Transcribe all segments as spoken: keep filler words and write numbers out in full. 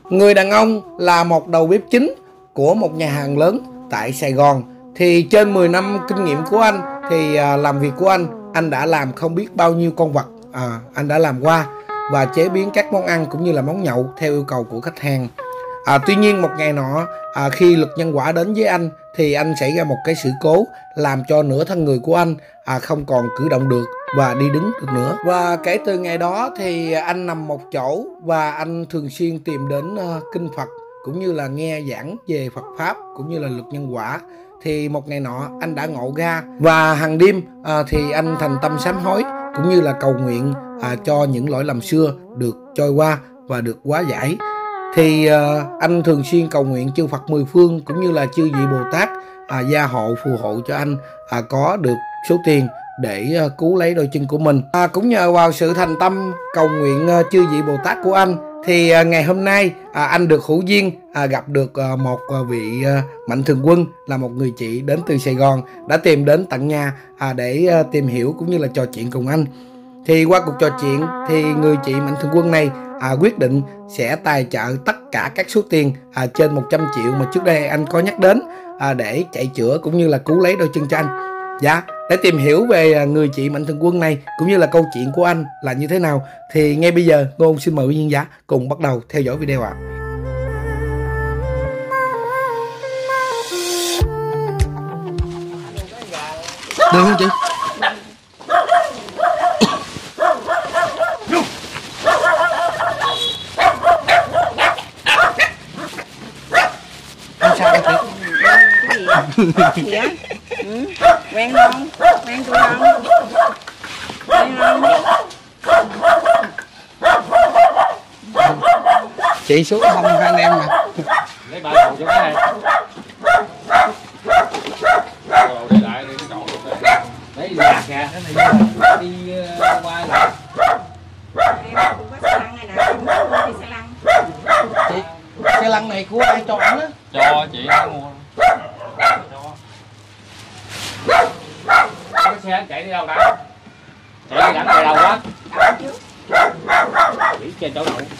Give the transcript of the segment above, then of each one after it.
Người đàn ông là một đầu bếp chính của một nhà hàng lớn tại Sài Gòn. Thì trên mười năm kinh nghiệm của anh thì à, làm việc của anh, anh đã làm không biết bao nhiêu con vật à, anh đã làm qua và chế biến các món ăn cũng như là món nhậu theo yêu cầu của khách hàng. À, tuy nhiên một ngày nọ à, khi luật nhân quả đến với anh thì anh xảy ra một cái sự cố làm cho nửa thân người của anh à, không còn cử động được và đi đứng được nữa. Và kể từ ngày đó thì anh nằm một chỗ và anh thường xuyên tìm đến uh, kinh Phật cũng như là nghe giảng về Phật Pháp cũng như là luật nhân quả. Thì một ngày nọ anh đã ngộ ra và hàng đêm à, thì anh thành tâm sám hối cũng như là cầu nguyện à, cho những lỗi lầm xưa được trôi qua và được hóa giải. Thì à, anh thường xuyên cầu nguyện chư Phật mười phương cũng như là chư vị Bồ Tát à, gia hộ phù hộ cho anh à, có được số tiền để à, cứu lấy đôi chân của mình. À, cũng nhờ vào sự thành tâm cầu nguyện à, chư vị Bồ Tát của anh thì à, ngày hôm nay à, anh được hữu duyên à, gặp được à, một à, vị à, mạnh thường quân là một người chị đến từ Sài Gòn đã tìm đến tận nhà à, để à, tìm hiểu cũng như là trò chuyện cùng anh. Thì qua cuộc trò chuyện thì người chị mạnh thường quân này à, quyết định sẽ tài trợ tất cả các số tiền à, trên một trăm triệu mà trước đây anh có nhắc đến à, để chạy chữa cũng như là cứu lấy đôi chân cho anh. Dạ, để tìm hiểu về người chị mạnh thường quân này cũng như là câu chuyện của anh là như thế nào thì ngay bây giờ Ngôn xin mời quý khán giả cùng bắt đầu theo dõi video ạ. Được không chị? Không sao đâu chị. Cái gì? Gì á? Ừ. Quen không? Quen tôi không? Quen không? Chị xuống không hai anh em nè. Lấy ba đầu cho cái này. Đầu để lại đi cái chỗ luôn đây. Lấy lạc kìa, cái này đi qua là. Em cũng có xe lăn này nè, không có đi xe lăn. Chị, xe lăn này của ai cho anh á? Cho chị nó mua. Cái xe anh chạy đi đâu đã? Chạy đi đánh về đâu á? Chỉ trên chỗ đậu.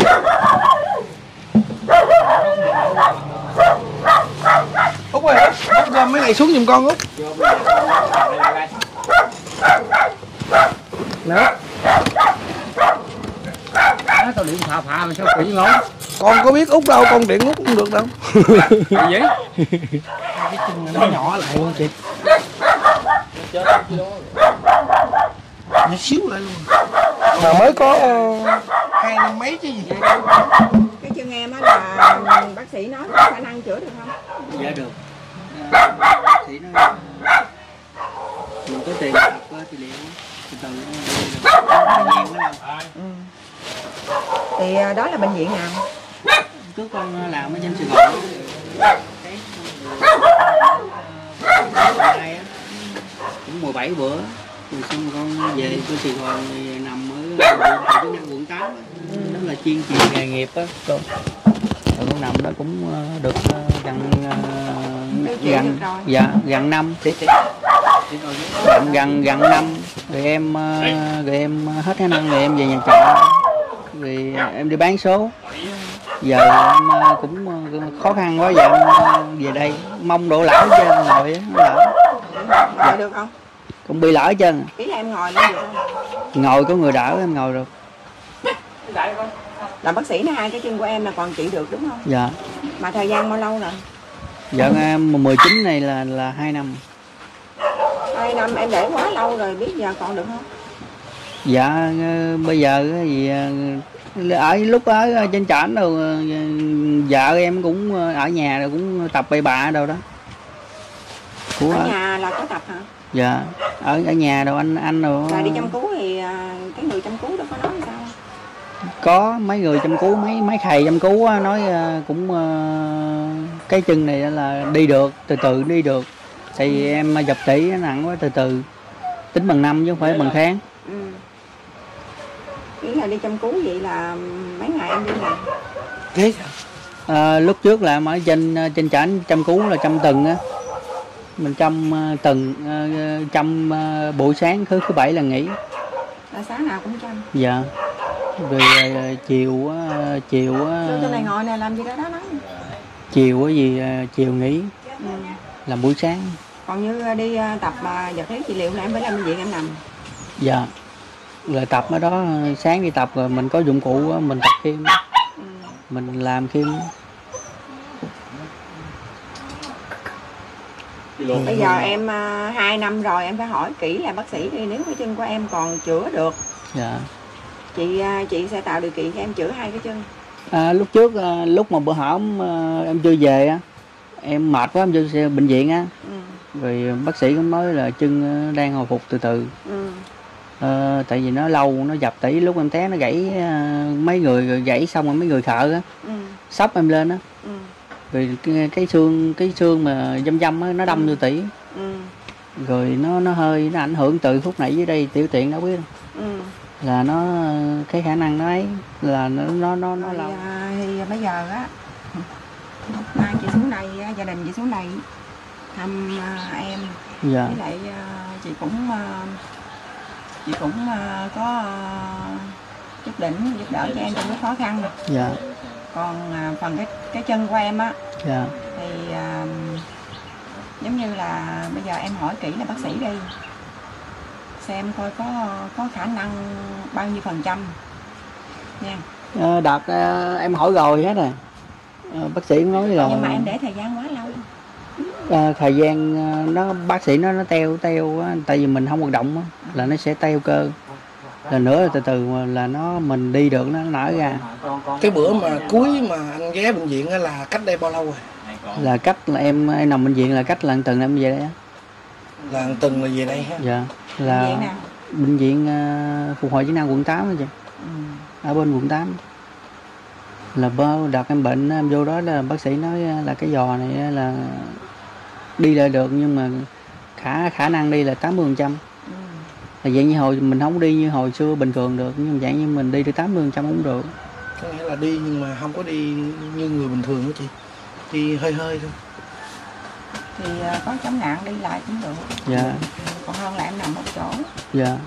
Út ơi, Út gom mấy này xuống giùm con Út. Nữa. Đó, tao điện phà phà mà sao quỷ ngon. Con có biết Út đâu, con điện Út không được đâu. Gì vậy? Cái chân nó nhỏ lại luôn chị. Nó xíu lại luôn. Mà mới có uh, hai năm mấy chứ gì. Cái chân em á là bác sĩ nói có khả năng chữa được không? Dạ được. Bác sĩ nói mình có tiền học trị liệu từ từ nó nhiều quá đâu. Ừ. Thì đó là bệnh viện nào? Trước con làm ở trên Sài Gòn. Cái cũng mười bảy bữa. Rồi xong con về tới Sài Gòn thì nằm ở quận tám, đó là chuyên truyền nghề nghiệp á. Rồi con nằm đó cũng được gần gần dạ gần năm gần gần gần năm rồi em rồi em hết khả năng rồi em về nhà trọ rồi em đi bán số. Giờ em cũng khó khăn quá giờ em về đây mong độ lỡ chứ ngồi á lỡ. Ngồi được không? Cũng bị lỡ chân. Ý là em ngồi lên được không? Ngồi có người đỡ em ngồi được. Là bác sĩ nói hai cái chân của em là còn trị được đúng không? Dạ. Mà thời gian bao lâu rồi? Dạ em mười chín này là là hai năm. Hai năm em để quá lâu rồi, biết giờ còn được không? Dạ bây giờ gì ở lúc ở trên trển đâu vợ em cũng ở nhà rồi cũng tập bậy bạ đâu đó. Của ở nhà là có tập hả? Dạ ở ở nhà đâu anh anh đâu. Là đi chăm cứu thì cái người chăm cứu đâu có nói sao? Có mấy người chăm cứu mấy mấy thầy chăm cứu nói cũng cái chân này là đi được từ từ đi được. Tại vì em dập tỉ nặng quá từ từ tính bằng năm chứ không phải bằng tháng. Ừ. Ý là đi chăm cứu vậy là mấy ngày em đi làm? Thế à, lúc trước là ở trên trên trển chăm cứu là trăm tuần á, mình chăm tuần chăm buổi sáng thứ thứ bảy là nghỉ. Là sáng nào cũng chăm? Dạ. Rồi à, chiều á, chiều á, Vô chỗ này ngồi nè, làm gì đó đó nói. chiều á gì à, chiều nghỉ Ừ. làm buổi sáng. Còn như đi tập mà vật lý trị liệu là em phải làm bệnh viện em nằm. Dạ. Rồi tập ở đó sáng đi tập rồi mình có dụng cụ á, mình tập thêm, Ừ. mình làm thêm. Bây giờ em uh, hai năm rồi em phải hỏi kỹ là bác sĩ đi, nếu cái chân của em còn chữa được, Dạ. chị uh, chị sẽ tạo điều kiện cho em chữa hai cái chân. À, lúc trước à, lúc mà bữa hổm à, em chưa về á, em mệt quá em vô xe bệnh viện á, Ừ. rồi bác sĩ cũng nói là chân đang hồi phục từ từ. Ừ. À, tại vì nó lâu nó dập tỉ, lúc em té nó gãy à, mấy người rồi gãy xong rồi mấy người thợ á Ừ. sắp em lên á, Ừ. rồi cái, cái xương cái xương mà dâm dâm á nó đâm vô tỉ, Ừ. rồi nó nó hơi nó ảnh hưởng từ khúc nãy dưới đây tiểu tiện đâu biết Ừ. là nó cái khả năng nó ấy là nó nó nó nó Rồi, lâu. à, thì bây giờ á mai chị xuống đây, gia đình chị xuống đây thăm à, em. Dạ. Với lại à, chị cũng à, chị cũng à, có à, chút đỉnh giúp đỡ cho em trong cái khó khăn. Dạ. Còn à, phần cái cái chân của em á Dạ. thì à, giống như là bây giờ em hỏi kỹ là bác sĩ đi, xem coi có có khả năng bao nhiêu phần trăm nha. À, đợt à, em hỏi rồi hết rồi, à, bác sĩ cũng nói là Nhưng mà em để thời gian quá lâu. à, thời gian à, nó bác sĩ nó nó teo teo á, tại vì mình không hoạt động á, là nó sẽ teo cơ, là nữa là từ từ mà là nó mình đi được nó nở ra. Cái bữa mà cuối mà anh ghé bệnh viện á là cách đây bao lâu rồi? Là cách là em, em nằm bệnh viện là cách lần tuần em về đây á. Là từng là về đây ha. Dạ. Bệnh Là viện nào? bệnh viện à, phục hồi chức năng quận tám đó chị, Ừ. ở bên quận tám. Là bơ đợt em bệnh em vô đó là bác sĩ nói là cái giò này là đi lại được nhưng mà khả khả năng đi là tám mươi phần trăm. Ừ. Là dạng như hồi mình không đi như hồi xưa bình thường được, nhưng mà dạng như mình đi được tám mươi phần trăm cũng được. Có nghĩa là đi nhưng mà không có đi như người bình thường đó chị, đi hơi hơi thôi. Thì à, có chống nạn đi lại cũng được. Dạ. Còn hơn là em nằm một chỗ. Dạ.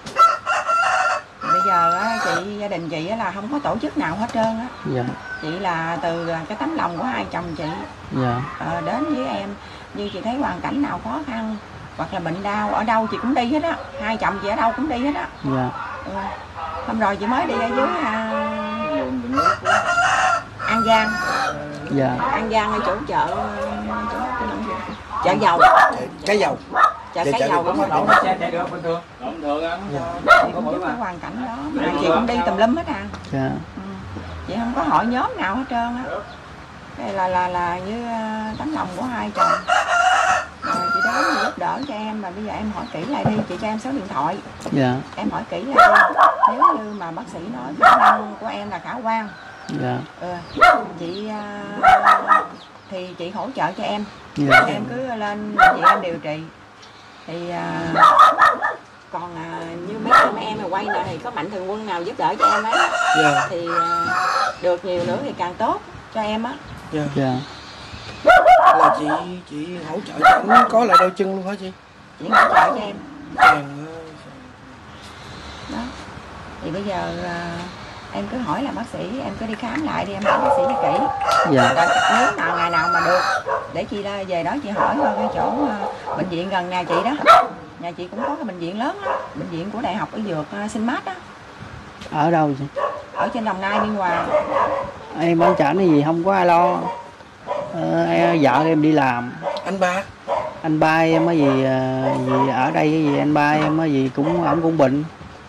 Bây giờ á, chị gia đình chị á là không có tổ chức nào hết trơn á. Dạ. Chị là từ cái tấm lòng của hai chồng chị Dạ. ờ, đến với em. Như chị thấy hoàn cảnh nào khó khăn hoặc là bệnh đau ở đâu chị cũng đi hết á, hai chồng chị ở đâu cũng đi hết á. Dạ. Ừ. Hôm rồi chị mới đi ở dưới à, An Giang. Dạ. An Giang ở chỗ chợ chỗ, chợ dầu, Cái dầu. chợ Dạ, cái chợ dầu cũng cũng có có. xe chạy được bình thường bình thường á. Chị cũng biết cái hoàn cảnh đó mà chị cũng đi tùm lum hết à. Dạ. Ừ. Chị không có hỏi nhóm nào hết trơn á. Đây là là là như uh, tấm lòng của hai chồng. Rồi chị đến thì giúp đỡ cho em, mà bây giờ em hỏi kỹ lại đi, chị cho em số điện thoại. Dạ. Em hỏi kỹ lại đi. Nếu như mà bác sĩ nói khả năng của em là khả quan. Dạ. Ừ. Chị uh, thì chị hỗ trợ cho em. Dạ. Em cứ lên chị em điều trị. Thì uh, còn uh, như mấy mấy em mà quay nè thì có mạnh thường quân nào giúp đỡ cho em ấy, Dạ. thì uh, được nhiều nữa thì càng tốt cho em á. Dạ. Dạ. Là chị chị hỗ trợ cho anh có lại đôi chân luôn hả chị? Chị hỗ trợ cho em Càng, đó. Thì bây giờ uh, em cứ hỏi là bác sĩ, em cứ đi khám lại đi, em hỏi bác sĩ cho kỹ. Dạ. Rồi nếu nào ngày nào mà được để chị ra về đó chị hỏi coi cái chỗ uh, bệnh viện gần nhà chị đó. Nhà chị cũng có cái bệnh viện lớn đó, bệnh viện của Đại học Y Dược uh, Sinh-Mát đó, Ở đâu chị? ở trên Đồng Nai Biên Hòa. Em ở trển gì không có ai lo. Ờ, vợ em đi làm. anh ba. Anh ba em á gì à, gì ở đây cái gì anh ba em á gì cũng ổng cũng bệnh.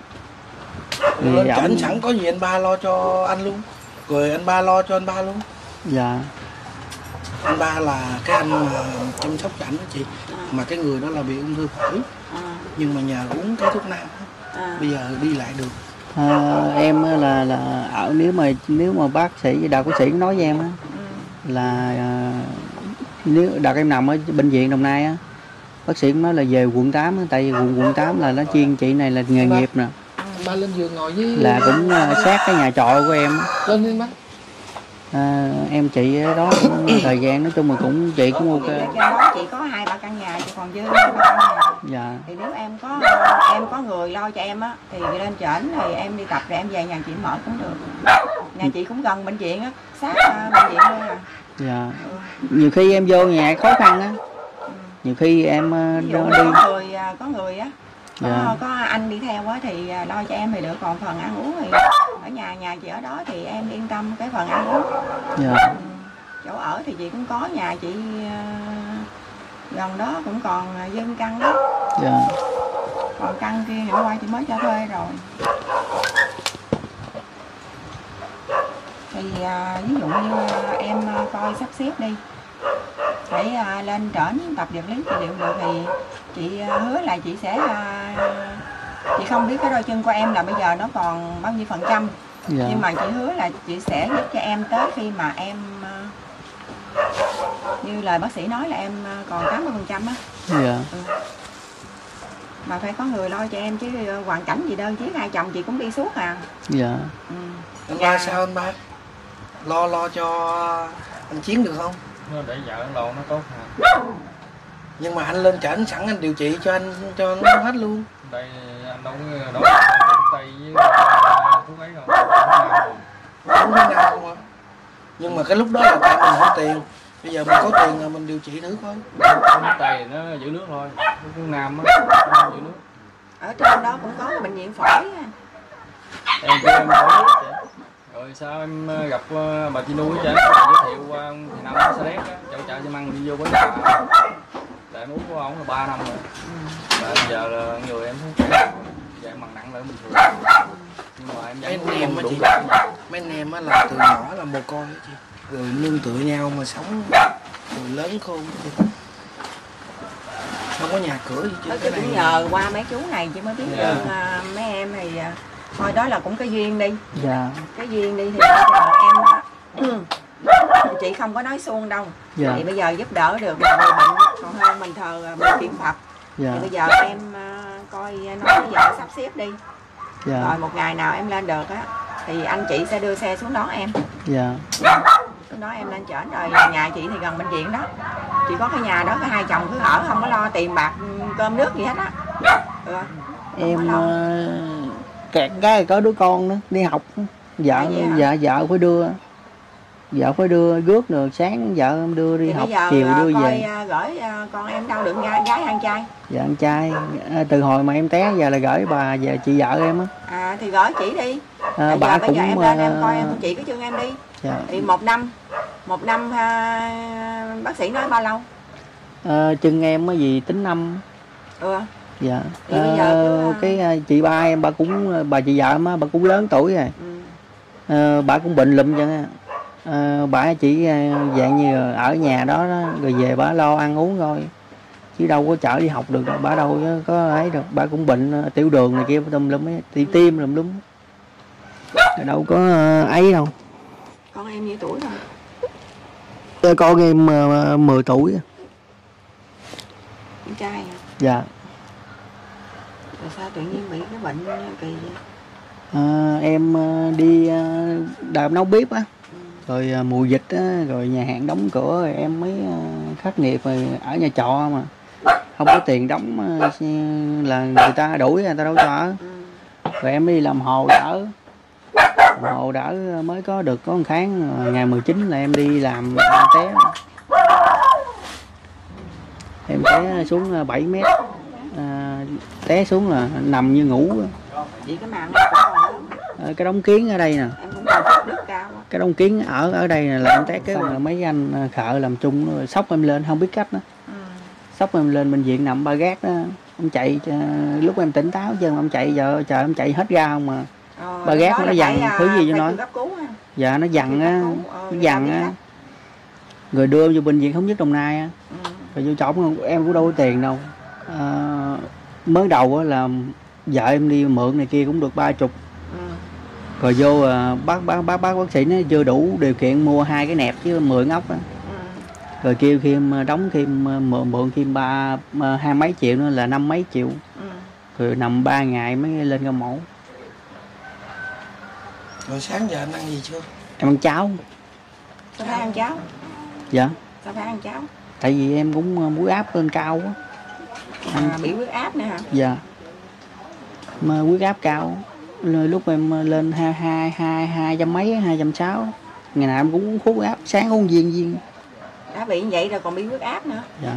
Thì Lên ổng- chảnh sẵn có gì anh ba lo cho anh luôn, rồi anh ba lo cho anh ba luôn. Dạ. Anh ba là cái anh mà chăm sóc chảnh đó chị, mà cái người đó là bị ung thư phổi, À, nhưng mà nhờ uống cái thuốc nam à, bây giờ đi lại được. À, em á là là ở nếu mà nếu mà bác sĩ đào bác sĩ nói với em á ừ, là à, nếu đợt em nằm ở bệnh viện Đồng Nai á, bác sĩ cũng nói là về quận tám á, tại vì quận quận tám là nó chuyên chị này là nghề nghiệp nè, Anh ba lên giường ngồi với là cũng à, sát cái nhà trọ của em á. lên đi bác. à, em chị đó cũng thời gian nói chung mà cũng chị cũng ok. Trên đó chị có hai ba căn nhà, chị còn dư ba căn nhà. Dạ. Thì nếu em có em có người lo cho em á thì lên trển thì em đi tập rồi em về nhà chị mở cũng được. Nhà chị cũng gần bệnh viện á, sát uh, bệnh viện luôn à. Dạ. Ừ. Nhiều khi em vô nhà khó khăn á. Ừ. Nhiều khi em uh, đi có người có người á. Có, dạ. có anh đi theo á thì lo cho em thì được, còn phần ăn uống thì ở nhà nhà chị ở đó thì em yên tâm cái phần ăn uống. Dạ. Ừ. Chỗ ở thì chị cũng có, nhà chị uh, gần đó cũng còn dân căn đó. Dạ. Còn căn kia hôm qua chị mới cho thuê rồi. Thì uh, ví dụ như uh, em uh, coi sắp xếp đi để uh, lên trển tập vật lý trị liệu được thì chị uh, hứa là chị sẽ uh, chị không biết cái đôi chân của em là bây giờ nó còn bao nhiêu phần trăm. Dạ. Nhưng mà chị hứa là chị sẽ giúp cho em tới khi mà em uh, như lời bác sĩ nói là em uh, còn tám mươi phần trăm á. Dạ. Ừ. Mà phải có người lo cho em chứ hoàn cảnh gì đơn chứ hai chồng chị cũng đi suốt à. Dạ. Ừ. Anh ba sao anh ba? Lo lo cho anh Chiến được không? Để vợ anh lo nó tốt hả? Nhưng mà anh lên trển sẵn anh điều trị cho anh cho nó hết luôn. Đây anh đâu có đâu tay với thuốc ấy không? Không thế nào không ạ? Nhưng mà cái lúc đó là tại mình không tiền. Bây giờ mình có tiền là mình điều trị thử coi. Không tay nó giữ nước thôi. Thuốc nam á, giữ nước. Ở trên đó cũng có bệnh viện phổi á. Em cho em phổi nước chị. Rồi sao em gặp bà chị nuôi chị giới thiệu qua thì năm nó sẽ đét á, chỗ chợ xi măng đi vô với bà. Tại em uống của ông là ba năm rồi. Và bây giờ là người em thấy khỏe. Giờ em bằng nặng lại bình thường. Nhưng mà em mấy anh em á chị, mấy anh em á là từ nhỏ là mồ côi á chị, rồi nương tựa nhau mà sống rồi lớn khôn chị. Không có nhà cửa gì chứ. Cái cũng nhờ qua mấy chú này chứ mới biết được. Yeah. Mấy em thì thôi đó là cũng cái duyên đi. Dạ. Cái duyên đi thì bây giờ em chị không có nói suông đâu. Dạ. Thì bây giờ giúp đỡ được người bệnh còn hơn mình thờ mình kiện Phật. Dạ. Thì bây giờ em coi nói với vợ sắp xếp đi. Dạ. Rồi một ngày nào em lên được á thì anh chị sẽ đưa xe xuống đón em. Dạ. Xuống đó em lên trển rồi nhà chị thì gần bệnh viện đó. Chị có cái nhà đó cái hai chồng cứ ở không có lo tiền bạc cơm nước gì hết á. Ừ. Em uh, kẹt cái có đứa con nữa đi học, vợ dạ vợ phải đưa vợ phải đưa rước rồi sáng vợ em đưa đi thì học chiều đưa coi, về gửi con em đâu được gái, gái ăn trai. Dạ ăn trai, từ hồi mà em té giờ là gửi bà về chị vợ em á. À thì gửi chị đi. À, bà giờ cũng bây giờ em lên em coi em chị cái chân em đi. Dạ. Thì một năm một năm ha, bác sĩ nói bao lâu? À, chân em á gì tính năm. Ừ. Dạ. Thì à, bây giờ cứ... cái chị ba em bà cũng bà chị vợ em á bà cũng lớn tuổi rồi. Ừ. À, bà cũng bệnh lụm chân á. À, bà chỉ dạng như ở nhà đó, đó rồi về bà lo ăn uống thôi chứ đâu có chở đi học được đâu, bà đâu có ấy được, bà cũng bệnh tiểu đường này kia tùm lum ấy, tim tim lum lum đâu có ấy đâu. Con em nhiêu tuổi rồi? Con em uh, mười tuổi. Con trai à? Dạ. Rồi sao tự nhiên bị cái bệnh kỳ vậy? À, em uh, đi uh, đạp nấu bếp á. Rồi uh, mùa dịch á, rồi nhà hàng đóng cửa rồi em mới uh, khắc nghiệt rồi ở nhà trọ mà không có tiền đóng uh, là người ta đuổi người ta đâu cho ở. Rồi em đi làm hồ đỡ làm hồ đỡ mới có được có một tháng, ngày mười chín là em đi làm em té em té xuống bảy mét, à, té xuống là nằm như ngủ. Vậy cái mạng nó cũng còn à, cái đống kiến ở đây nè, em cũng còn đức cao á. Cái đống kiến ở ở đây là em té cái là mấy anh thợ làm chung sốc em lên không biết cách nữa. Ừ. Sốc em lên bệnh viện nằm ba gác đó, ông chạy lúc em tỉnh táo chứ ông chạy giờ chờ em chạy hết ra không mà. Ờ, ba gác nó dằn thứ gì cho nó. Dạ nó dằn á, nó dằn á. Rồi đưa vô bệnh viện Thống Nhất Đồng Nai á. Ừ. Rồi vô chổng em cũng đâu có tiền đâu. À, mới đầu á là vợ em đi mượn này kia cũng được ba chục. Ừ. Rồi vô à, bác bác bác bác bác sĩ nó chưa đủ điều kiện mua hai cái nẹp chứ mười ngóc á. Ừ. Rồi kêu thêm đóng thêm mượn mượn thêm ba hai mấy triệu nữa là năm mấy triệu. Ừ. Rồi nằm ba ngày mới lên ca mổ. Rồi sáng giờ anh ăn gì chưa? Em ăn cháo. Sao phải ăn cháo? Dạ. Sao phải ăn cháo? Tại vì em cũng huyết áp lên cao á. À, bị huyết áp nữa hả? Dạ. Mà huyết áp cao. Lúc em lên hai hai hai hai trăm mấy, hai trăm sáu. Ngày nào em cũng uống thuốc huyết áp, sáng uống viên viên. Đã bị như vậy rồi còn bị huyết áp nữa. Dạ.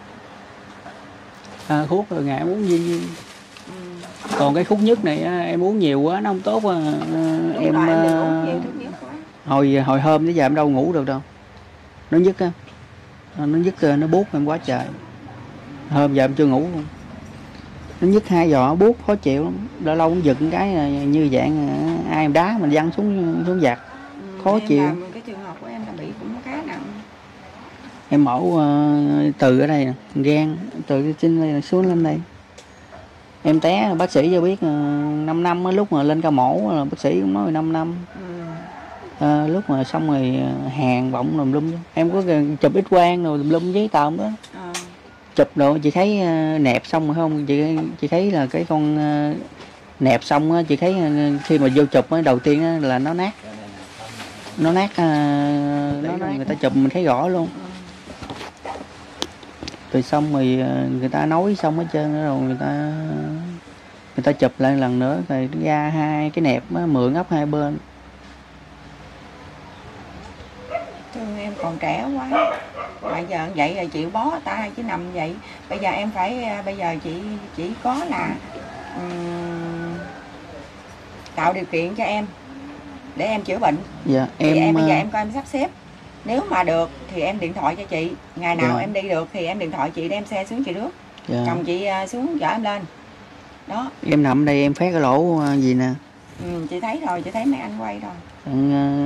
À, thuốc rồi ngày em uống viên viên. Ừ. Còn cái thuốc nhất này em uống nhiều quá nó không tốt. À, em, rồi, em uống nhiều thuốc nhất quá. Hồi hồi hôm tới giờ em đâu ngủ được đâu. Nó nhức á. Nó nhức nó buốt em quá trời. Hôm giờ em chưa ngủ luôn. Nó nhức hai giò buốt khó chịu lắm. Lâu lâu cũng giật cái như dạng ai em đá mình văng xuống xuống giặt. Ừ, khó chịu. Làm, cái trường hợp của em là bị cũng khá nặng. Em mổ uh, từ ở đây gan từ trên đây xuống lên đây. Em té bác sĩ cho biết uh, năm năm lúc mà lên ca mổ là bác sĩ cũng nói năm năm. Ừ. Uh, lúc mà xong rồi hàng bọng lùm lum. Em có chụp X quang rồi lùm lum giấy tờ đó. Ừ. Chụp đồ chị thấy uh, nẹp xong rồi không? Chị chị thấy là cái con uh, nẹp xong á, chị thấy uh, khi mà vô chụp á, đầu tiên á, là nó nát. Nó nát uh, nó nát. Người ta chụp mình thấy rõ luôn. Rồi xong rồi người ta nói xong hết trơn rồi người ta người ta chụp lại lần nữa rồi ra hai cái nẹp á, mượn ấp hai bên. Thương em còn trẻ quá. Bây giờ vậy rồi chịu bó tay chứ nằm vậy. Bây giờ em phải bây giờ chị chỉ có là um, tạo điều kiện cho em để em chữa bệnh. Dạ, em, em bây giờ uh... em coi em sắp xếp. Nếu mà được thì em điện thoại cho chị. Ngày nào dạ. em đi được thì em điện thoại chị đem xe xuống chị rước. Dạ. Chồng chị xuống chở em lên. Đó. Em nằm đây em phát cái lỗ gì nè. Ừ, chị thấy rồi, chị thấy mấy anh quay rồi. Ừ,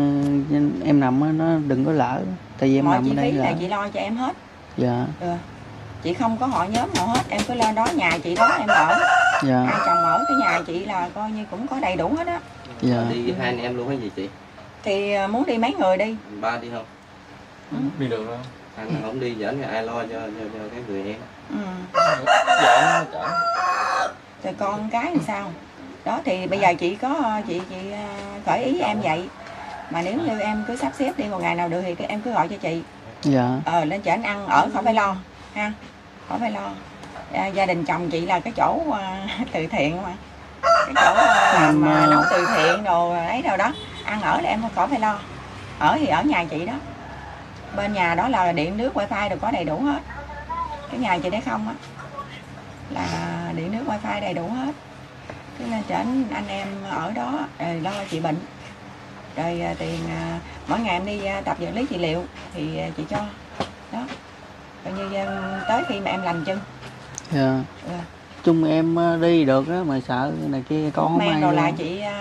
em nằm nó đừng có lỡ. Tại vì em mọi nằm chi ở đây phí là là chị lo cho em hết. Dạ. Ừ. Chị không có họ nhóm nào hết. Em cứ lên đó nhà chị đó em ở. Dạ. Hai chồng ở cái nhà chị là coi như cũng có đầy đủ hết á. Dạ. Đi hai anh em luôn hay gì chị? Thì muốn đi mấy người đi? Ba đi không? Ừ. Đi được không? Anh không đi dẫn ai lo cho, cho, cho cái người em. Ừ. Dạ, chở. Rồi con cái làm sao? Đó thì bây giờ chị có chị chị khởi ý em vậy. Mà nếu như em cứ sắp xếp đi một ngày nào được thì em cứ gọi cho chị. Dạ. Ờ lên chợ anh ăn ở khỏi phải lo ha. Khỏi phải lo. À, gia đình chồng chị là cái chỗ uh, từ thiện mà. Cái chỗ uh, mà nấu từ thiện đồ ấy đâu đó. Ăn ở là em khỏi phải lo. Ở thì ở nhà chị đó. Bên nhà đó là điện nước wifi đều có đầy đủ hết. Cái nhà chị đấy không á là điện nước wifi đầy đủ hết. Cứ lên trển anh em ở đó rồi lo chị bệnh. Rồi tiền mỗi ngày em đi tập vật lý trị liệu thì chị cho. Đó. Coi như tới khi mà em lành chân. Dạ. Ừ. Chung em đi được á mà sợ này kia con không ai. Rồi là chị uh,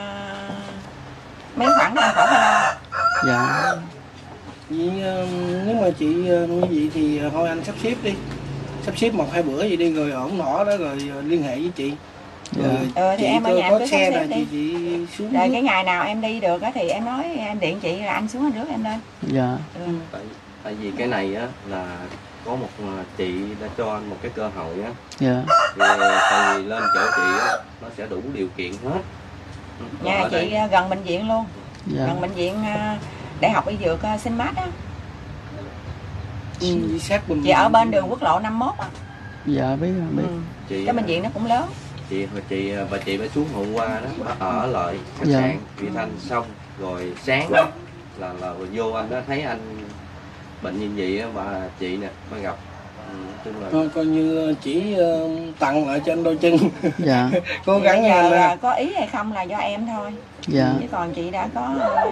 mấy khoản em khỏi phải lo. Dạ. Vậy, nếu mà chị nuôi như vậy thì thôi anh sắp xếp đi. Sắp xếp một hai bữa vậy đi rồi ổn nọ đó rồi liên hệ với chị. Rồi ừ, thì chị em ở nhà có em cứ xe sắp xếp là đi. chị, chị xuống rồi nước. cái ngày nào em đi được á thì em nói em điện chị là anh xuống anh rước em lên. Dạ. Ừ. Tại, tại vì cái này á là có một chị đã cho anh một cái cơ hội á. Dạ. Thì tại vì lên chỗ chị á nó sẽ đủ điều kiện hết. Nhà chị đây gần bệnh viện luôn. Dạ. Gần bệnh viện Đại học Y Dược Sinh Mát á. Ừ, sát bệnh chị ở bên đường quốc lộ năm mốt á. Dạ biết biết. Ừ. Chị, cái bệnh viện nó cũng lớn. Chị chị và chị mới xuống hôm qua đó, bà ở lại khách dạ. sạn Vị Thanh xong rồi sáng đó, là là vô anh đó thấy anh bệnh như vậy á, và chị nè mới gặp. Ừ, là... Thôi coi như chỉ uh, tặng lại cho anh đôi chân. Dạ. Cố gắng giờ là... là có ý hay không là do em thôi. Dạ. Chứ còn chị đã có uh,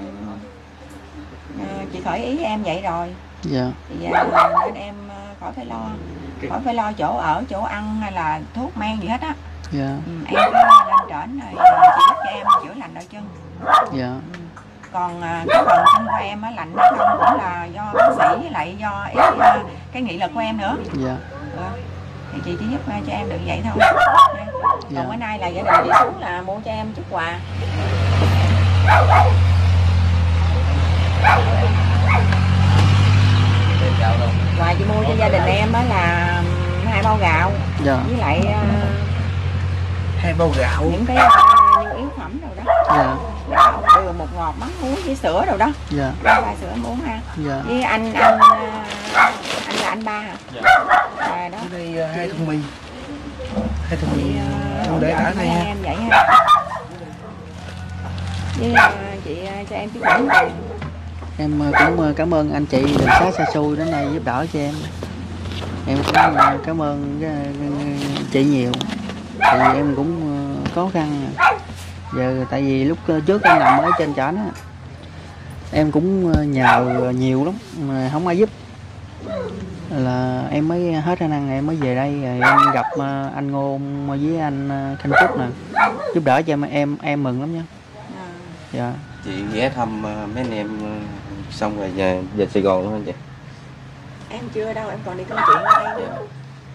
uh, chị khởi ý em vậy rồi. Dạ. Thì uh, nên em uh, khỏi phải lo. Khỏi phải lo chỗ ở, chỗ ăn hay là thuốc men gì hết á. Dạ. Ừ, em cứ lên trển rồi chị giúp cho em chữa lành đôi chân. Dạ. Ừ. Còn uh, cái phần chân của em á lạnh hay không cũng là do bác sĩ với lại do ý, uh, cái nghị lực của em nữa. Dạ. Ừ. Thì chị chỉ giúp uh, cho em được vậy thôi. Còn dạ. bữa nay là gia đình chị xuống là mua cho em chút quà. Quà chị mua cho gia đình em á là hai bao gạo. Dạ. Với lại uh, hai bao gạo. những cái uh, nhu yếu phẩm đâu đó. Dạ. Gạo, đường, đồ bột ngọt mắm muối với sữa rồi đó. Dạ. Ba sữa em uống ha. Dạ. Với anh anh anh là anh ba hả? Dạ. À, đó. Ở đây uh, hai thùng mì. Hai thùng mì Chị không để đã này ha. em vậy ha. Với uh, chị uh, cho em chút đỉnh rồi. Em cũng cảm ơn anh chị đường xá xa xôi đến đây giúp đỡ cho em. Em cũng cảm ơn chị nhiều. Tại vì em cũng khó khăn. Giờ tại vì lúc trước em nằm ở trên trển á, em cũng nhờ nhiều lắm mà không ai giúp. Là em mới hết khả năng em mới về đây rồi em gặp anh Ngôn với anh Khanh Phúc nè, giúp đỡ cho em em em mừng lắm nha. À. Dạ. Chị ghé thăm mấy anh em xong rồi về, về Sài Gòn luôn anh chị? Em chưa đâu, em còn đi công chuyện ở đây nữa.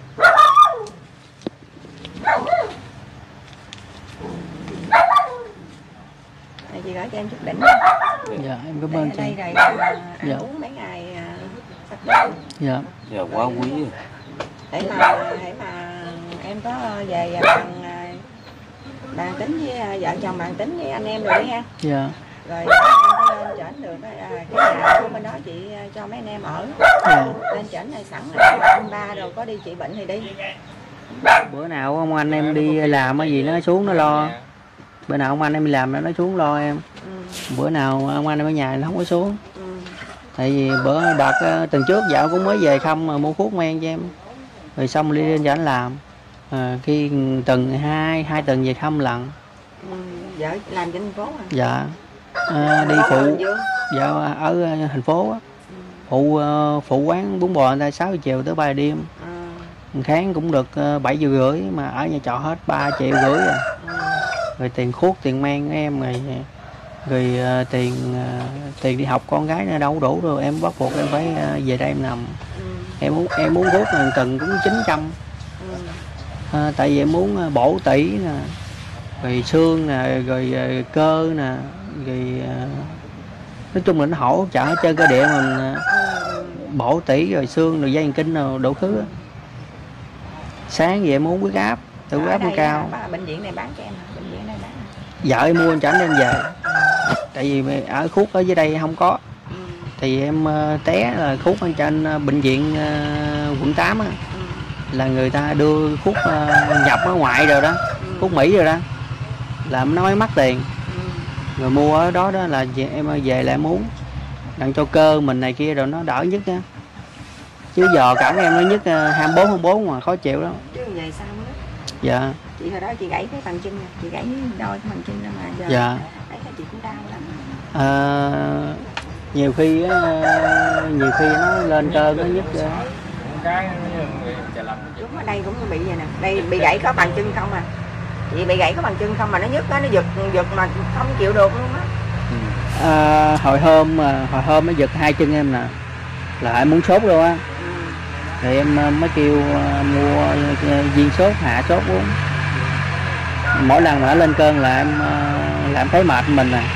Này chị gửi cho em chút đỉnh. Dạ em cảm Đây, ơn ở chị. đây rồi ăn Dạ. uống mấy ngày à, sắp đến. Dạ. Giờ quá quý. Để mà để mà em có về bàn bàn tính với vợ chồng bàn tính với anh em rồi đi ha. Dạ. Rồi em có lên trển được à, cái nhà của bên đó chị cho mấy anh em ở. Dạ. Lên trển này sẵn là anh ba rồi có đi trị bệnh thì đi. Bữa nào ông anh em đi làm cái gì nó xuống nó lo. Bữa nào ông anh em đi làm nó xuống lo em. Ừ. Bữa nào ông anh em ở nhà nó không có xuống. Ừ. Tại vì bữa đợt tuần trước dạo cũng mới về không mà mua thuốc men cho em. Rồi xong đi lên trển làm. À, khi tuần hai hai tuần về thăm lần. Ừ. Vợ làm trên thành phố à? Dạ. À, đi Thành phố phụ. Bình Dương. Dạ ở thành phố á. Phụ phụ quán bún bò người ta sáu giờ chiều tới ba giờ đêm. À. Một tháng cũng được bảy triệu rưỡi mà ở nhà trọ hết ba triệu rưỡi rồi. Ừ. Rồi tiền thuốc tiền men của em rồi rồi uh, tiền uh, tiền đi học con gái nó đâu có đủ rồi em bắt buộc em phải uh, về đây em nằm. Ừ. Em muốn em muốn thuốc lần tuần cũng chín trăm. Ừ. Uh, tại vì em muốn uh, bổ tủy nè, rồi xương nè, rồi uh, cơ nè, rồi uh, nói chung là nó hỗ trợ hết trơn cơ địa mình uh, bổ tủy rồi xương rồi dây thần kinh rồi đủ thứ. Sáng về em muốn huyết áp, tự huyết áp nó cao. À, bệnh viện này bán cho em hả? Bệnh viện này bán hả? Vợ em mua anh chảnh đem về. Tại vì ở thuốc ở dưới đây không có. Ừ. Thì em uh, té là thuốc ở trên uh, bệnh viện uh, quận tám á. Ừ. Là người ta đưa thuốc uh, nhập ở ngoài rồi đó, Ừ. thuốc Mỹ rồi đó. Làm nó mới mắc tiền. Ừ. Rồi mua ở đó đó là về, em về lại muốn đặng cho cơ mình này kia rồi nó đỡ nhất nha. Chứ giờ cẳng em nó nhất uh, hai mươi bốn hai mươi bốn mà khó chịu lắm. Chứ về sao nữa? Dạ. Chị hồi đó chị gãy cái bàn chân nè, chị gãy đôi cái bàn chân ra mà giờ Dạ. thấy là chị cũng đau lắm. À, nhiều khi uh, nhiều khi nó lên cơ nó nhức uh, Cái người chà lạnh. Đúng ở đây cũng bị vậy nè, đây bị gãy có bàn chân không à. Chị bị gãy có bàn chân không mà nó nhức á, nó giật giật mà không chịu được luôn á. à, hồi hôm mà hồi hôm nó giật hai chân em nè là em muốn sốt luôn á. Ừ. Thì em mới kêu uh, mua uh, viên sốt hạ sốt uống. Mỗi lần mà nó lên cơn là em uh, là em thấy mệt mình nè.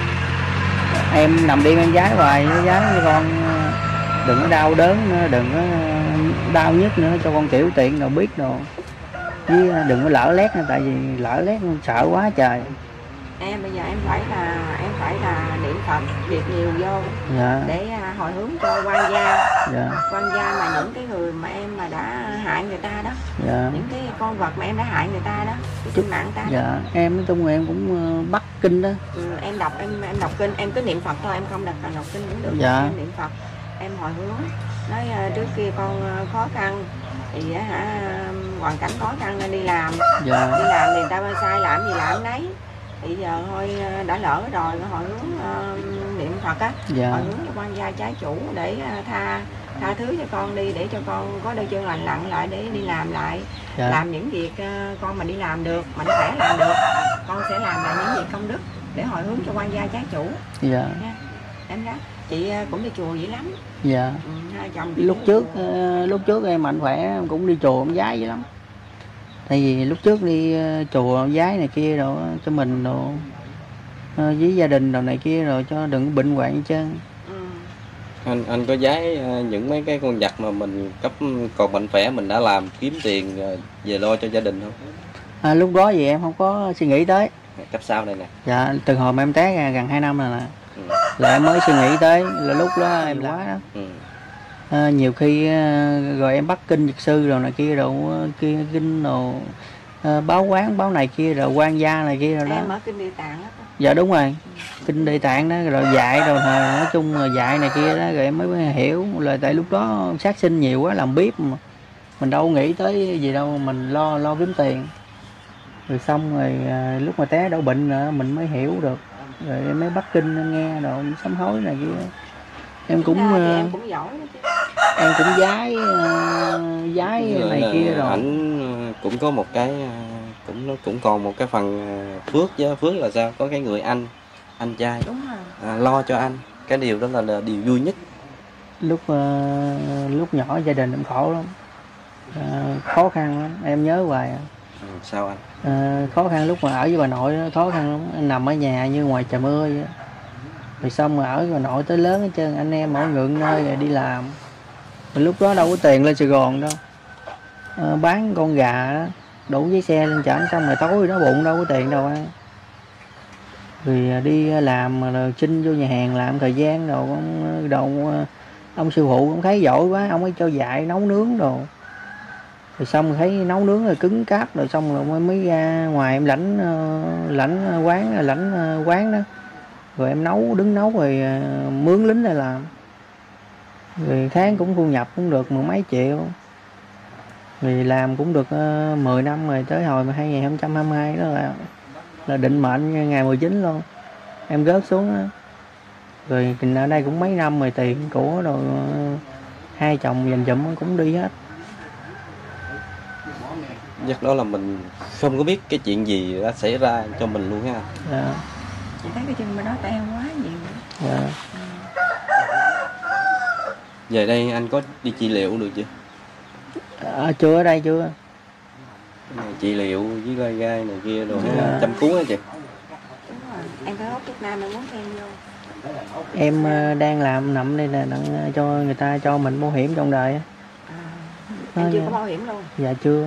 Em nằm đi em giái hoài, nó giái với con uh, đừng có đau đớn nữa, đừng có uh, đau nhức nữa cho con tiểu tiện đâu biết đâu. Với uh, đừng có lỡ lét nữa, tại vì lỡ lét sợ quá trời. Em bây giờ em phải là em phải là niệm Phật việc nhiều vô. Dạ. Để à, hồi hướng cho quan gia. Dạ. Quan gia mà những cái người mà em mà đã hại người ta đó. Dạ. Những cái con vật mà em đã hại người ta đó, cái sinh mạng người ta. Dạ, em nói chung là em cũng uh, bắt kinh đó. Ừ, em đọc em em đọc kinh, em cứ niệm Phật thôi, em không đọc đọc kinh cũng được. Dạ. Em niệm Phật, em hồi hướng nói uh, trước kia con uh, khó khăn thì uh, hả hoàn cảnh khó khăn nên đi làm. Dạ. Đi làm thì người ta sai làm gì làm nấy. Thì giờ thôi đã lỡ rồi, hồi hướng uh, niệm Phật á, Dạ. hồi hướng cho quan gia trái chủ để uh, tha tha thứ cho con đi, để cho con có đôi chân lành lặn lại để đi làm lại. Dạ. Làm những việc uh, con mà đi làm được, mạnh khỏe làm được, con sẽ làm lại những việc công đức để hồi hướng cho quan gia trái chủ. Dạ. Nha. Em đó, chị uh, cũng đi chùa dữ lắm. Dạ. Ừ, hai chồng chị Lúc cũng trước chùa. uh, lúc trước em mạnh khỏe em cũng đi chùa em giái dữ lắm. Tại vì lúc trước đi uh, chùa giái này kia rồi cho mình đồ uh, với gia đình đồ này kia rồi cho đừng có bệnh hoạn hết trơn. Ừ. Anh anh có giái những mấy cái con vật mà mình cấp còn mạnh khỏe mình đã làm kiếm tiền về lo cho gia đình không? À, lúc đó thì em không có suy nghĩ tới. Cấp sau đây nè. Dạ, từ hồi mà em té ra gần hai năm rồi nè. Ừ. Là em mới suy nghĩ tới là lúc đó em quá đó. Ừ. À, nhiều khi à, rồi em bắt kinh dược sư rồi này kia rồi kia kinh rồi à, báo quán báo này kia rồi quan gia này kia rồi đó. Em mở kinh địa tạng đó. Dạ đúng rồi, kinh địa tạng đó rồi dạy rồi nói chung là dạy này kia đó rồi em mới hiểu là tại lúc đó sát sinh nhiều quá làm bếp mà mình đâu nghĩ tới gì đâu, mình lo lo kiếm tiền rồi xong rồi à, lúc mà té đau bệnh nữa mình mới hiểu được rồi em mới bắt kinh em nghe rồi sám hối này kia em cũng Ra thì uh, em cũng giỏi đó chứ. em cũng giái uh, giái Với lại này là kia rồi ảnh cũng có một cái cũng nó cũng còn một cái phần phước chứ. Phước là sao, có cái người anh anh trai Đúng rồi. à, lo cho anh, cái điều đó là, là điều vui nhất. lúc uh, lúc nhỏ gia đình em khổ lắm, uh, khó khăn lắm em nhớ hoài. Ừ, sao anh? À, khó khăn lúc mà ở với bà nội đó, khó khăn lắm, em nằm ở nhà như ngoài trời mưa vậy. Rồi xong rồi ở với bà nội tới lớn hết trơn, anh em mỗi ngượng nơi rồi đi làm. Rồi lúc đó đâu có tiền lên Sài Gòn đâu, à, bán con gà đó, đủ giấy xe lên chảnh xong rồi tối đó bụng đâu có tiền đâu ăn. Rồi đi làm rồi xin vô nhà hàng làm thời gian rồi ông đầu ông sư phụ cũng thấy giỏi quá, ông ấy cho dạy nấu nướng đồ. Rồi xong rồi thấy nấu nướng rồi cứng cáp rồi xong rồi mới mới ra ngoài em lãnh uh, lãnh quán lãnh uh, quán đó rồi em nấu đứng nấu rồi uh, mướn lính ra làm rồi tháng cũng thu nhập cũng được mười mấy triệu rồi làm cũng được uh, mười năm rồi tới hồi mà hai không hai hai đó là là định mệnh ngày mười chín luôn em rớt xuống đó. Rồi ở đây cũng mấy năm rồi tiền của rồi uh, hai chồng dành dụm cũng đi hết. Chắc đó là mình không có biết cái chuyện gì đã xảy ra cho mình luôn ha. Dạ. Chị thấy cái chân bên đó teo quá nhiều. Dạ. Về đây anh có đi trị liệu được chưa? À, chưa, ở đây chưa. Cái này trị liệu với gai gai này kia rồi Dạ. chăm cứu hả chị? Đúng rồi. Em phải hốt Việt Nam em muốn thêm vô. Em uh, đang làm nằm đây là đặng cho người ta cho mình bảo hiểm trong đời á. À, em Nói chưa nha. có bảo hiểm luôn. Dạ chưa.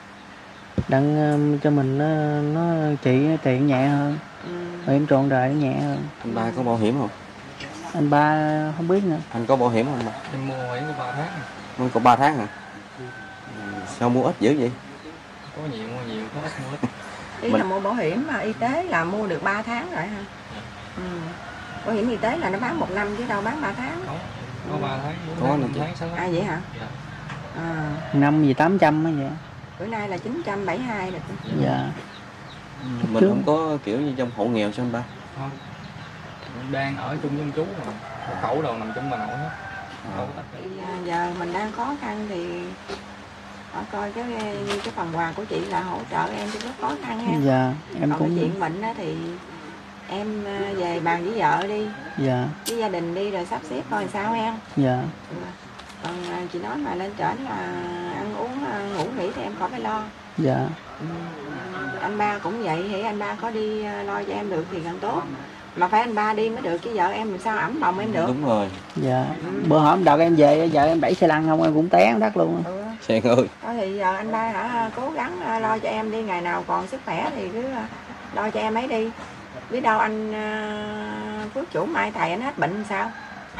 Đặng uh, cho mình nó nó trị tiện nhẹ hơn. Ừ. Bảo hiểm trọn đời nó nhẹ hơn. Anh ba có bảo hiểm không? Anh ba không biết nữa. Anh có bảo hiểm không ba? Em mua bảo hiểm có ba tháng. Anh có ba tháng hả? Ừ, sao mua ít dữ vậy? Có nhiều mua nhiều, có ít mua ít. Ý Mình- là mua bảo hiểm mà y tế là mua được ba tháng rồi ha. Ừ. Bảo hiểm y tế là nó bán một năm chứ đâu bán ba tháng. Có, có ba tháng, bốn Có tháng, nữa năm chứ. tháng, sáu À tháng. vậy hả? Dạ. À, Năm gì tám trăm á vậy. bữa nay là chín trăm bảy mươi hai rồi. Dạ. Mình Chứ- không có kiểu như trong hộ nghèo sao anh ba? Không. Em đang ở chung với ông chú mà. Hộ khẩu đầu nằm chung bà nội hết. Không có tách Thì à, giờ mình đang khó khăn thì họ coi cái như cái phần quà của chị là hỗ trợ em trong lúc khó khăn ha. Dạ em Còn cái cũng chuyện bệnh á thì em à, về bàn với vợ đi, dạ với gia đình đi rồi sắp xếp coi sao em. dạ Ừ. Còn à, chị nói mà lên trển là ăn uống à, ngủ nghỉ thì em khỏi phải lo. dạ Ừ. Anh ba cũng vậy thì anh ba có đi à, lo cho em được thì càng tốt, mà phải anh ba đi mới được chứ vợ em làm sao ẵm bồng em được. Đúng rồi. dạ. Bữa hôm đợt em về vợ em đẩy xe lăn không em cũng té đất luôn. Ừ. Sen ơi. Thôi thì giờ anh ba hả cố gắng à, lo cho em đi, ngày nào còn sức khỏe thì cứ à, lo cho em ấy đi, biết đâu anh à, phước chủ mai thầy anh hết bệnh làm sao.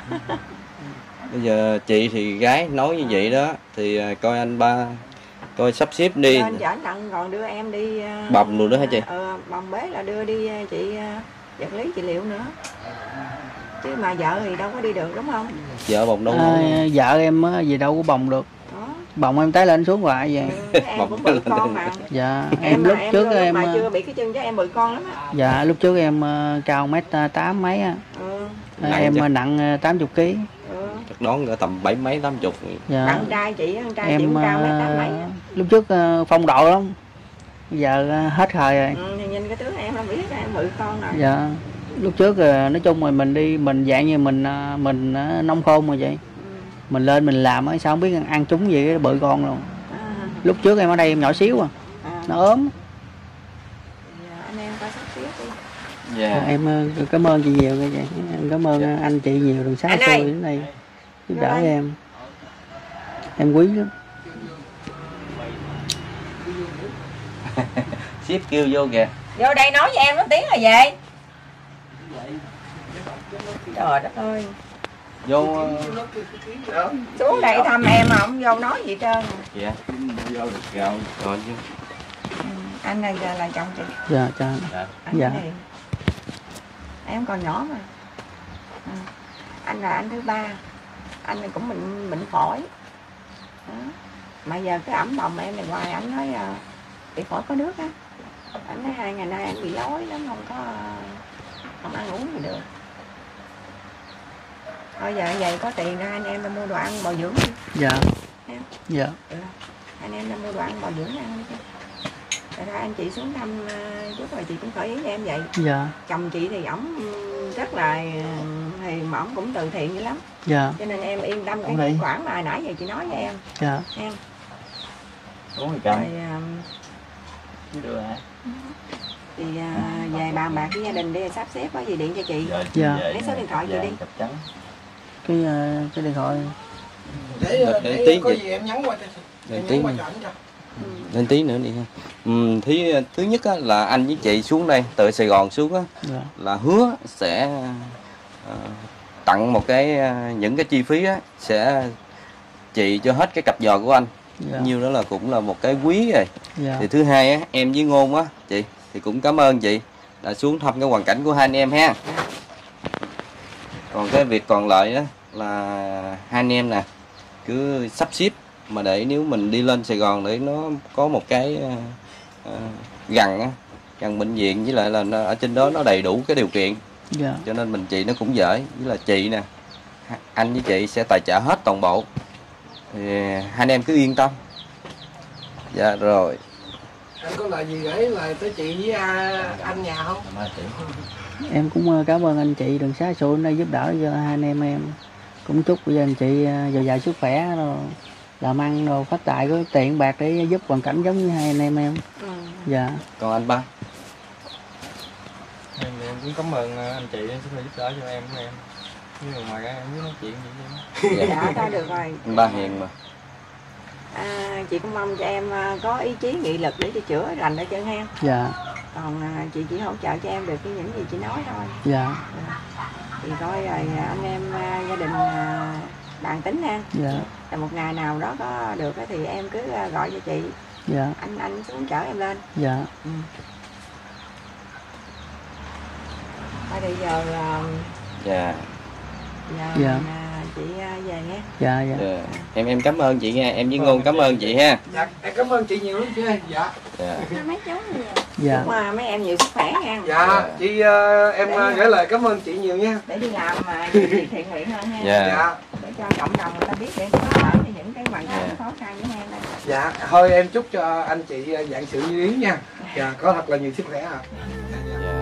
Bây giờ chị thì gái nói như vậy đó thì à, coi anh ba coi sắp xếp đi. Lên chở nặng còn đưa em đi à, Bồng luôn đó hả chị? ờ, bồng bế là đưa đi à, chị à, vật lý trị liệu nữa, chứ mà vợ thì đâu có đi được đúng không? Vợ bồng đâu À, nổi. vợ em á, gì đâu có bồng được, Đó. bồng em té lên xuống hoài vậy. Ừ, em Bồng cũng bự lên con lên. mà. Dạ Em, em mà lúc em trước lúc em mà ờ, chưa bị cái chân chứ em bự con lắm á. dạ lúc trước em ờ, cao mét tám mấy á. Ừ. Nặng Em chứ. ờ, nặng tám mươi ký. Ừ. Chắc đón cỡ tầm bảy mấy tám chục. Dạ Bạn trai chị, con trai chị em cũng cao mét ờ, tám mấy á. lúc trước ờ, phong độ lắm, giờ ờ, hết thời rồi. Ừ, thì nhìn cái tướng em là biết em bự con rồi. Dạ lúc trước ờ, nói chung rồi mình đi mình dạng như mình ờ, mình ờ, nông thôn mà vậy, Ừ. mình lên mình làm á sao không biết ăn trúng gì cái bự con luôn. À, Lúc trước em ở đây em nhỏ xíu à, à. nó ốm. Thì, à, anh em coi sắp xếp đi. Dạ. À, em ờ, cảm ơn chị nhiều cái vậy. Em cảm ơn Dạ. anh chị nhiều đường xa Anh xôi ơi. đến đây giúp Vô đỡ anh. em. Em quý lắm. Ship kêu vô kìa. Vô đây nói với em nó tiếng là về. Trời đất ơi. Vô Xuống đây thăm em mà không vô nói gì trơn. dạ rồi rồi chứ. Ừ, anh này giờ là chồng chị. Dạ chào. Dạ. Anh Dạ. này, em còn nhỏ mà. Ừ. Anh là anh thứ ba. Anh này cũng bệnh bệnh phổi. Đó. Mà giờ cái ẩm bồng em này hoài anh nói uh, bị phổi có nước á. Anh nói hai ngày nay anh bị lói lắm, không có không ăn uống gì được. Thôi giờ vậy có tiền ra anh em ra mua đồ ăn bò dưỡng đi. Dạ. Em. Dạ. Ừ. Anh em ra mua đồ ăn bò dưỡng ăn đi. Rồi ra anh chị xuống thăm uh, chút rồi chị cũng khởi ý cho em vậy. Dạ. Chồng chị thì ổng rất là thì mà ổng cũng từ thiện dữ lắm. Dạ. Cho nên em yên tâm cái đi. khoản mà nãy giờ chị nói với em. Dạ. Em. Uống Rồi trăm. uh, thì uh, về bàn bạc với gia đình đi sắp xếp có gì điện cho chị. Dạ. Lấy số điện thoại chị đi. Chắc chắn. Cái uh, cái điện thoại. Để, Để để, tí có gì? gì em nhắn qua cho Để em tí nhắn qua gì? cho ảnh cho. Ừ. Lên tí nữa đi ha. Ừm, thứ thứ nhất á, là anh với chị xuống đây từ Sài Gòn xuống á, Dạ. là hứa sẽ ờ, tặng một cái ờ, những cái chi phí á sẽ trị cho hết cái cặp giò của anh. Dạ. Nhiêu đó là cũng là một cái quý rồi. Dạ. Thì thứ hai á, em với Ngôn á chị thì cũng cảm ơn chị đã xuống thăm cái hoàn cảnh của hai anh em ha. Còn cái việc còn lại á là hai anh em nè cứ sắp xếp mà để nếu mình đi lên Sài Gòn để nó có một cái uh, uh, gần á, gần bệnh viện với lại là nó, ở trên đó nó đầy đủ cái điều kiện. Dạ. Cho nên mình chị nó cũng dễ, với là chị nè, anh với chị sẽ tài trợ hết toàn bộ. Thì hai anh em cứ yên tâm. Dạ rồi. Anh có lời gì gửi lời tới chị với à, anh nhà không? Em cũng uh, cảm ơn anh chị Đường Xá Sụn đây giúp đỡ cho hai anh em em. Cũng chúc cho anh chị uh, dồi dào sức khỏe rồi làm ăn rồi phát tài có tiền bạc để giúp hoàn cảnh giống như hai anh em em. Ừ. Dạ. Còn anh ba? Em, em cũng cảm ơn anh chị đã giúp đỡ cho em của em. Nhưng mà ngoài ra em muốn nói chuyện gì chứ. Dạ thôi được rồi. Anh ba hiền mà. À, chị cũng mong cho em uh, có ý chí nghị lực để cho chữa lành ở chân em. Dạ. Còn uh, chị chỉ hỗ trợ cho em được cái những gì chị nói thôi. Dạ. Thì coi rồi anh em uh, gia đình uh, bàn tính ha. Dạ. Là một ngày nào đó có được thì em cứ uh, gọi cho chị. Dạ. Anh anh xuống chở em lên. Dạ. Ừ. Thôi bây giờ uh, Dạ. giờ Dạ. uh, chị uh, về nghe. Dạ. Dạ. Dạ. Em em cảm ơn chị nha, em với Ngôn cảm ơn chị ha. Dạ, em cảm ơn chị nhiều lắm chị ơi. Dạ. Dạ. Mấy cháu nhiều. Dạ. Chúc uh, mấy em nhiều sức khỏe nha. Dạ, chị uh, em uh, gửi lời cảm ơn chị nhiều nha. Để đi làm mà uh, thiện nguyện hơn ha. Dạ. Dạ. Để cho cộng đồng người ta biết để giúp đỡ cho những cái hoàn cảnh khó khăn của em đây. Dạ, thôi em chúc cho anh chị uh, vạn sự như ý nha. Dạ, có thật là nhiều sức khỏe ạ. Dạ.